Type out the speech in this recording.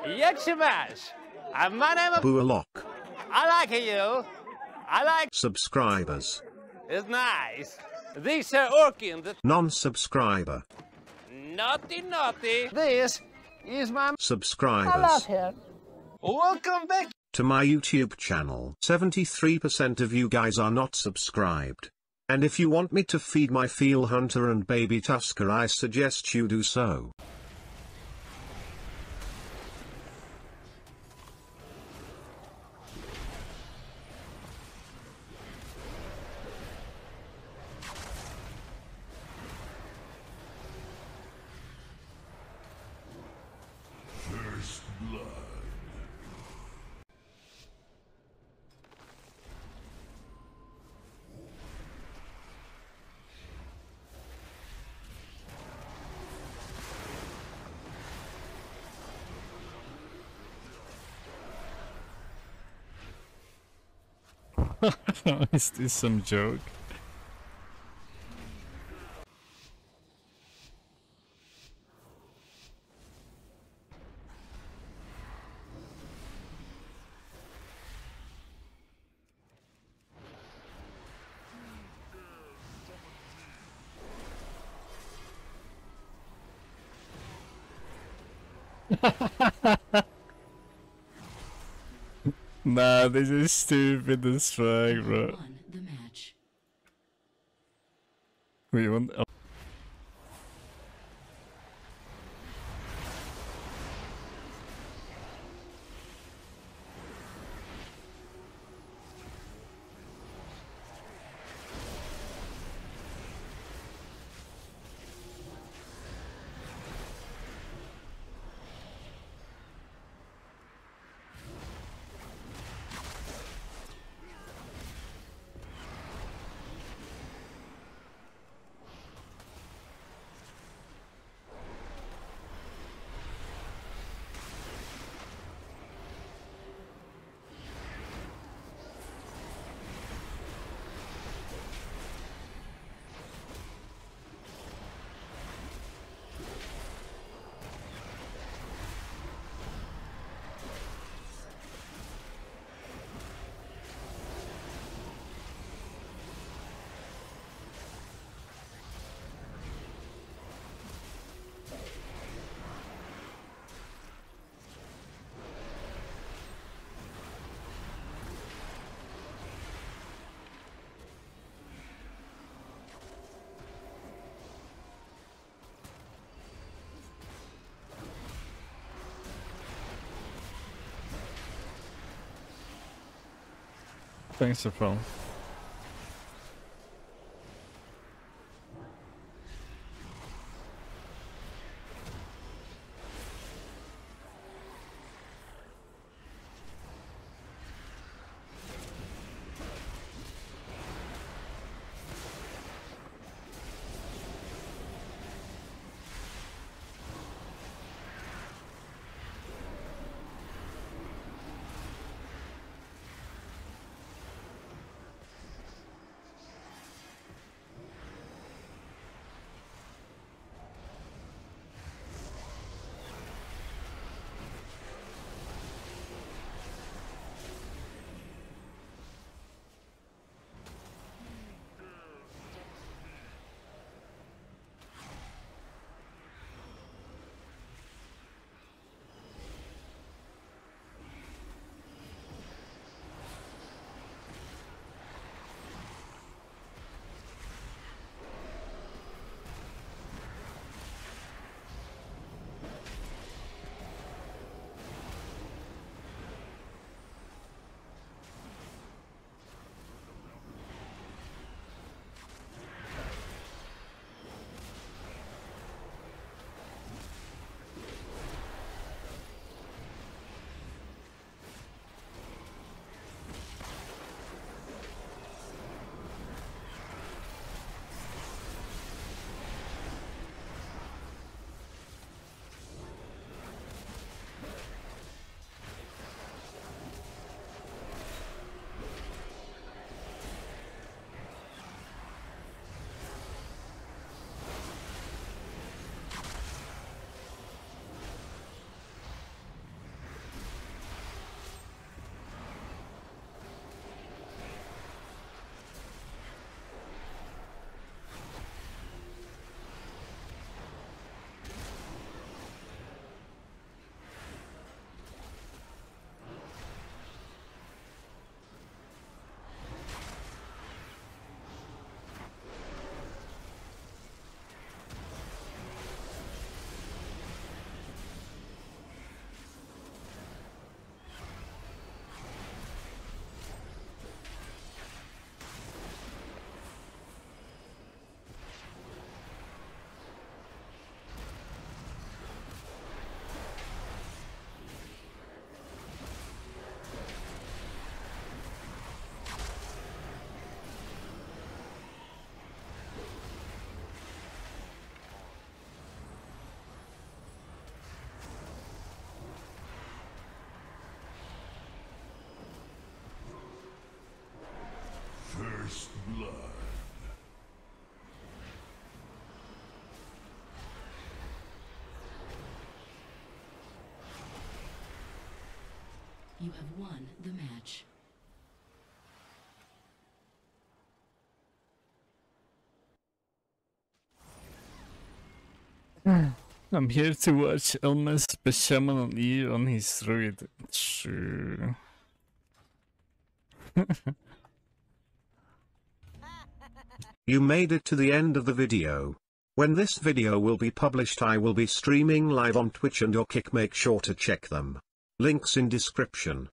Jak się masz? A my name is... Bualok. I like you. I like... Subscribers. It's nice. These are working. Non-subscriber. Naughty, naughty. This is my... Subscribers. I love him. Welcome back. To my YouTube channel. 73% of you guys are not subscribed. And if you want me to feed my Feel Hunter and Baby Tusker, I suggest you do so. First blood. Is this some joke? Nah, this is stupid as fuck, bro. Won the match. We want. Oh. Thanks, April. You have won the match. I'm here to watch Elmas Bashaman on E on his druid. True. You made it to the end of the video. When this video will be published, I will be streaming live on Twitch and your Kick. Make sure to check them. Links in description.